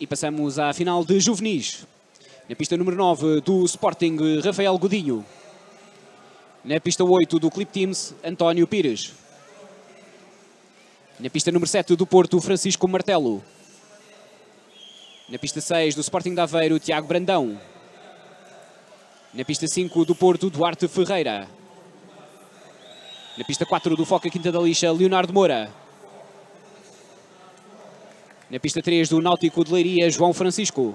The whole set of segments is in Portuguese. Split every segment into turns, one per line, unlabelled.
E passamos à final de juvenis. Na pista número 9 do Sporting, Rafael Godinho. Na pista 8 do Clip Teams, António Pires. Na pista número 7 do Porto, Francisco Martelo. Na pista 6 do Sporting de Aveiro, Tiago Brandão. Na pista 5 do Porto, Duarte Ferreira. Na pista 4 do Foca Quinta da Lixa, Leonardo Moura. Na pista 3 do Náutico de Leiria, João Francisco.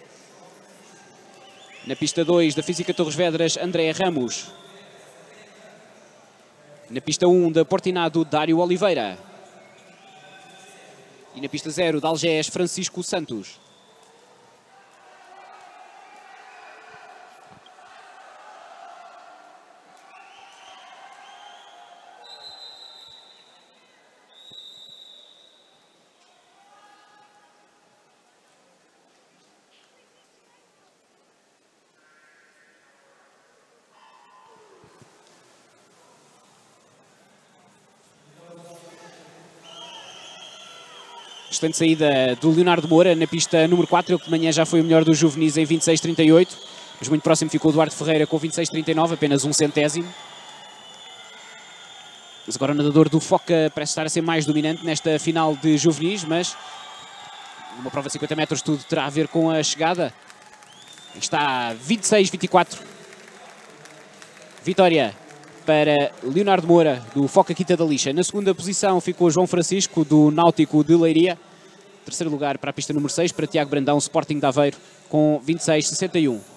Na pista 2 da Física Torres Vedras, André Ramos. Na pista 1 da Portinado, Dário Oliveira. E na pista 0 da Algés, Francisco Santos. Excelente saída do Leonardo Moura na pista número 4, ele que de manhã já foi o melhor dos juvenis em 26,38, mas muito próximo ficou o Duarte Ferreira com 26,39, apenas um centésimo. Mas agora o nadador do Foca parece estar a ser mais dominante nesta final de juvenis, mas numa prova de 50 metros tudo terá a ver com a chegada. Está 26,24. Vitória para Leonardo Moura, do Foca Quinta da Lixa. Na segunda posição ficou João Francisco, do Náutico de Leiria. Terceiro lugar para a pista número 6, para Tiago Brandão, Sporting de Aveiro, com 26,61.